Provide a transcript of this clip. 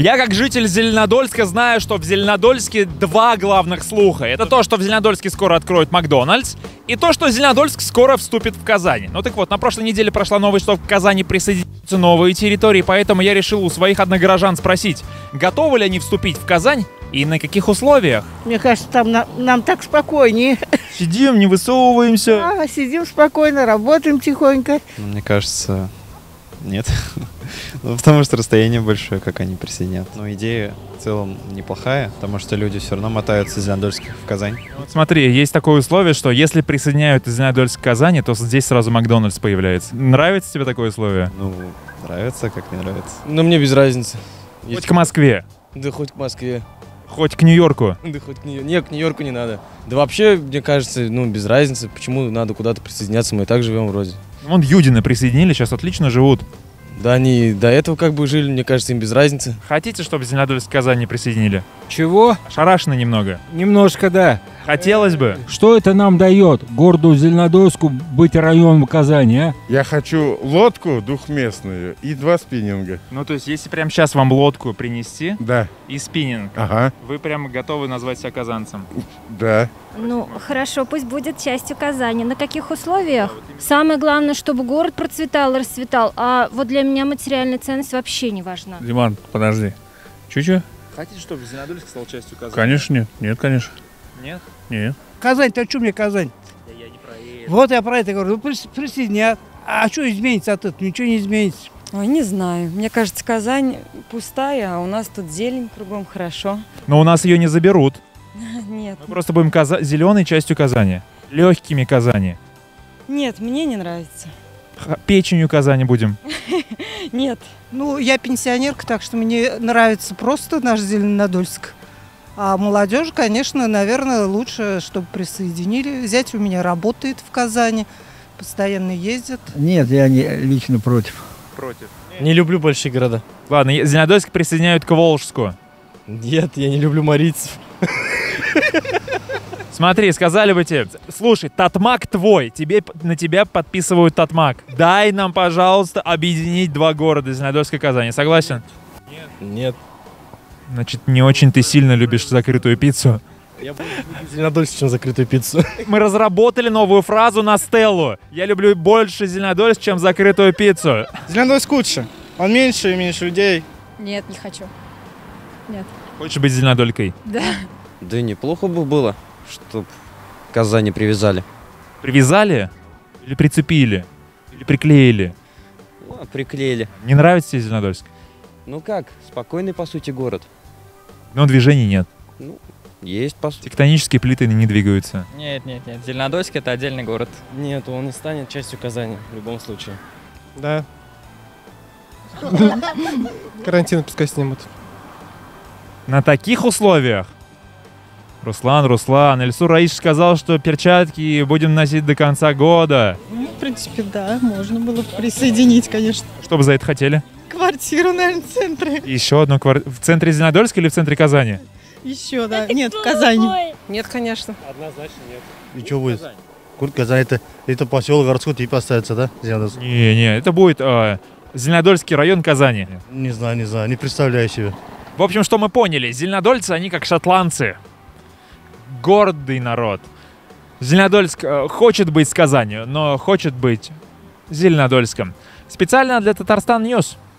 Я как житель Зеленодольска знаю, что в Зеленодольске два главных слуха. Это то, что в Зеленодольске скоро откроют Макдональдс, и то, что Зеленодольск скоро вступит в Казань. Ну так вот, на прошлой неделе прошла новость, что в Казани присоединятся новые территории, поэтому я решил у своих одногорожан спросить, готовы ли они вступить в Казань и на каких условиях. Мне кажется, там нам так спокойнее. Сидим, не высовываемся. Сидим спокойно, работаем тихонько. Мне кажется, нет. Ну, потому что расстояние большое, как они присоединят. Но идея в целом неплохая, потому что люди все равно мотаются из Зеленодольска в Казань. Вот смотри, есть такое условие, что если присоединяют из Зеленодольска к Казани, то здесь сразу Макдональдс появляется. Нравится тебе такое условие? Ну, нравится, как не нравится. Но мне без разницы. Хоть к Москве, Да хоть к Москве. хоть к Нью-Йорку. Да хоть к Нью-Йорку. Нет, к Нью-Йорку не надо. Да вообще, мне кажется, без разницы. Почему надо куда-то присоединяться? Мы и так живем вроде. Вон Юдины присоединили, сейчас отлично живут. Да они до этого как бы жили, мне кажется, им без разницы. Хотите, чтобы Зеленодольск к Казани присоединили? Чего? Ошарашены немного. Немножко, да. Хотелось бы. Что это нам дает, городу Зеленодольску, быть районом Казани, а? Я хочу лодку двухместную и 2 спиннинга. Ну, то есть, если прямо сейчас вам лодку принести Да. и спиннинг, Ага. вы прямо готовы назвать себя казанцем? Да. Ну, хорошо, пусть будет частью Казани. На каких условиях? Самое главное, чтобы город процветал и расцветал. А вот для меня материальная ценность вообще не важна. Диман, подожди. Чё-чё? Хотите, чтобы Зеленодольск стал частью Казани? Конечно нет. Нет, конечно. Нет? Нет. Казань-то что мне Казань? Я не про это. Вот я про это говорю. Ну, присоединят. А что изменится от этого? Ничего не изменится. Ой, не знаю. Мне кажется, Казань пустая, а у нас тут зелень кругом, хорошо. Но у нас ее не заберут. Нет. Мы просто будем зеленой частью Казани. Легкими Казани. Нет, мне не нравится. Печенью Казани будем. Нет. Ну, я пенсионерка, так что мне нравится просто наш Зеленодольск. А молодежь, конечно, наверное, лучше, чтобы присоединили. Зять у меня работает в Казани, постоянно ездит. Нет, я лично против. Против. Не люблю большие города. Ладно, Зеленодольск присоединяют к Волжску. Нет, я не люблю марийцев. Смотри, сказали бы тебе, слушай, Татмак твой, на тебя подписывают Татмак. Дай нам, пожалуйста, объединить два города, Зеленодольск и Казань. Согласен? Нет. Значит, не очень ты сильно любишь закрытую пиццу. Я буду Зеленодольск, чем закрытую пиццу. Мы разработали новую фразу на Стеллу. Я люблю больше Зеленодольск, чем закрытую пиццу. Зеленодольск лучше. Он меньше и меньше людей. Нет, не хочу. Нет. Хочешь быть Зеленодолькой? Да. Да неплохо бы было, чтоб Казани привязали. Привязали? Или прицепили? Или приклеили? Ну, приклеили. Не нравится тебе Зеленодольск? Ну как, спокойный по сути город. Но движений нет. Ну, есть по сути. Тектонические плиты не двигаются. Нет. Зеленодольск — это отдельный город. Нет, он не станет частью Казани в любом случае. Да. Карантин пускай снимут. На таких условиях? Руслан, Эльсур Раиш сказал, что перчатки будем носить до конца года. Ну, в принципе, да, можно было присоединить, конечно. Что бы за это хотели? Квартиру, наверное, в центре. Еще одну квартиру. В центре Зеленодольска или в центре Казани? Еще, да. Нет, в Казани. Нет, конечно. Однозначно нет. И что будет? Казань это поселок городской типа остается, да? Зеленодольск? Не, это будет Зеленодольский район Казани. Не знаю, не представляю себе. В общем, что мы поняли? Зеленодольцы, они как шотландцы. Гордый народ. Зеленодольск хочет быть с Казанью, но хочет быть Зеленодольском. Специально для Татарстан Ньюс.